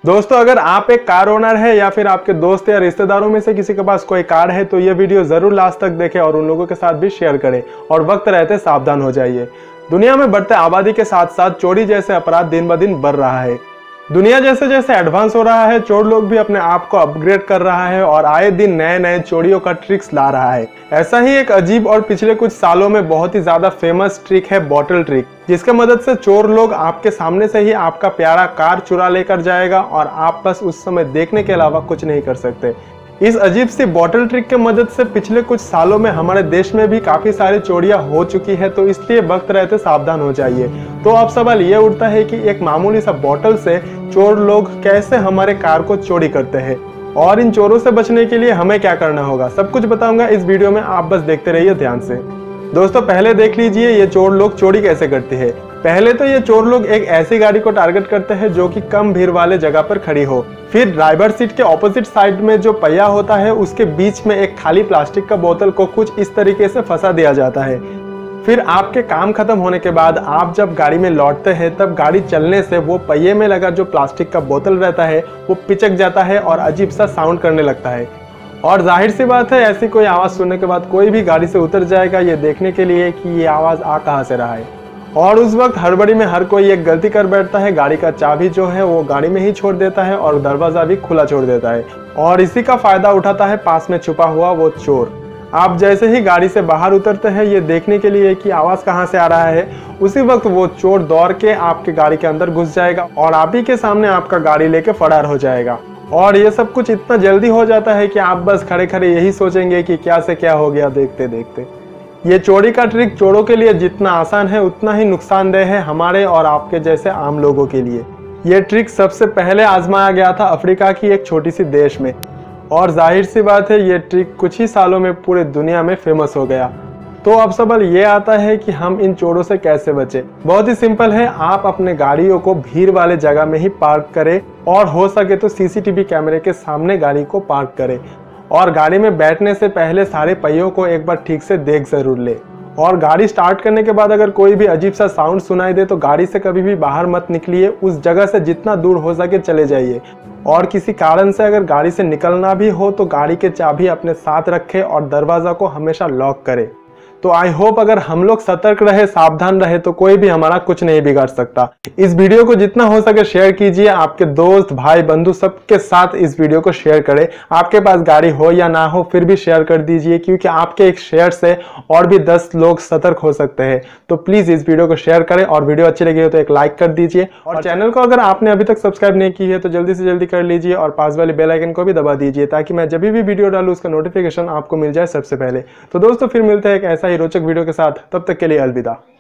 दोस्तों अगर आप एक कार ओनर है या फिर आपके दोस्त या रिश्तेदारों में से किसी के पास कोई कार है तो ये वीडियो जरूर लास्ट तक देखें और उन लोगों के साथ भी शेयर करें और वक्त रहते सावधान हो जाइए। दुनिया में बढ़ते आबादी के साथ साथ चोरी जैसे अपराध दिन ब दिन बढ़ रहा है। दुनिया जैसे जैसे एडवांस हो रहा है, चोर लोग भी अपने आप को अपग्रेड कर रहा है और आए दिन नए नए चोरियों का ट्रिक्स ला रहा है। ऐसा ही एक अजीब और पिछले कुछ सालों में बहुत ही ज्यादा फेमस ट्रिक है बॉटल ट्रिक, जिसके मदद से चोर लोग आपके सामने से ही आपका प्यारा कार चुरा लेकर जाएगा और आप बस उस समय देखने के अलावा कुछ नहीं कर सकते। इस अजीब सी बॉटल ट्रिक के मदद से पिछले कुछ सालों में हमारे देश में भी काफी सारी चोरियां हो चुकी है, तो इसलिए वक्त रहते सावधान हो जाइए। तो अब सवाल ये उठता है कि एक मामूली सा बॉटल से चोर लोग कैसे हमारे कार को चोरी करते हैं और इन चोरों से बचने के लिए हमें क्या करना होगा, सब कुछ बताऊंगा इस वीडियो में, आप बस देखते रहिए ध्यान से। दोस्तों पहले देख लीजिए ये चोर लोग चोरी कैसे करते हैं। पहले तो ये चोर लोग एक ऐसी गाड़ी को टारगेट करते हैं जो कि कम भीड़ वाले जगह पर खड़ी हो। फिर ड्राइवर सीट के ऑपोजिट साइड में जो पहिया होता है उसके बीच में एक खाली प्लास्टिक का बोतल को कुछ इस तरीके से फंसा दिया जाता है। फिर आपके काम खत्म होने के बाद आप जब गाड़ी में लौटते हैं तब गाड़ी चलने से वो पहिए में लगा जो प्लास्टिक का बोतल रहता है वो पिचक जाता है और अजीब सा साउंड करने लगता है। और जाहिर सी बात है ऐसी कोई आवाज़ सुनने के बाद कोई भी गाड़ी से उतर जाएगा ये देखने के लिए कि ये आवाज़ आ कहाँ से रहा है। और उस वक्त हड़बड़ी में हर कोई एक गलती कर बैठता है, गाड़ी का चाबी जो है वो गाड़ी में ही छोड़ देता है और दरवाज़ा भी खुला छोड़ देता है और इसी का फायदा उठाता है पास में छुपा हुआ वो चोर। आप जैसे ही गाड़ी से बाहर उतरते हैं ये देखने के लिए कि आवाज़ कहाँ से आ रहा है, उसी वक्त वो चोर दौड़ के आपके गाड़ी के अंदर घुस जाएगा और आप ही के सामने आपका गाड़ी लेके फरार हो जाएगा। और ये सब कुछ इतना जल्दी हो जाता है कि आप बस खड़े खड़े यही सोचेंगे कि क्या से क्या हो गया देखते देखते। ये चोरी का ट्रिक चोरों के लिए जितना आसान है उतना ही नुकसानदेह है हमारे और आपके जैसे आम लोगों के लिए। ये ट्रिक सबसे पहले आजमाया गया था अफ्रीका की एक छोटी सी देश में और जाहिर सी बात है ये ट्रिक कुछ ही सालों में पूरे दुनिया में फेमस हो गया। तो अब सवाल ये आता है कि हम इन चोरों से कैसे बचें। बहुत ही सिंपल है, आप अपने गाड़ियों को भीड़ वाले जगह में ही पार्क करें और हो सके तो सीसीटीवी कैमरे के सामने गाड़ी को पार्क करें और गाड़ी में बैठने से पहले सारे पहियों को एक बार ठीक से देख जरूर ले। और गाड़ी स्टार्ट करने के बाद अगर कोई भी अजीब सा साउंड सुनाई दे तो गाड़ी से कभी भी बाहर मत निकलिए, उस जगह से जितना दूर हो सके चले जाइए। और किसी कारण से अगर गाड़ी से निकलना भी हो तो गाड़ी के चाबी अपने साथ रखें और दरवाज़ा को हमेशा लॉक करें। तो आई होप अगर हम लोग सतर्क रहे, सावधान रहे तो कोई भी हमारा कुछ नहीं बिगाड़ सकता। इस वीडियो को जितना हो सके शेयर कीजिए, आपके दोस्त भाई बंधु सबके साथ इस वीडियो को शेयर करें। आपके पास गाड़ी हो या ना हो फिर भी शेयर कर दीजिए, क्योंकि आपके एक शेयर से और भी 10 लोग सतर्क हो सकते हैं। तो प्लीज इस वीडियो को शेयर करें और वीडियो अच्छी लगी हो तो एक लाइक कर दीजिए और चैनल को अगर आपने अभी तक सब्सक्राइब नहीं की है तो जल्दी से जल्दी कर लीजिए और पास वाले बेल आइकन को भी दबा दीजिए ताकि मैं जब भी वीडियो डालूं उसका नोटिफिकेशन आपको मिल जाए सबसे पहले। तो दोस्तों फिर मिलते हैं एक ऐसा ही रोचक वीडियो के साथ, तब तक के लिए अलविदा।